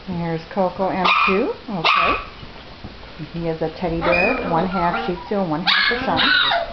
And here's Coco M2. Okay. He is a teddy bear, one half Shih Tzu and one half Bichon.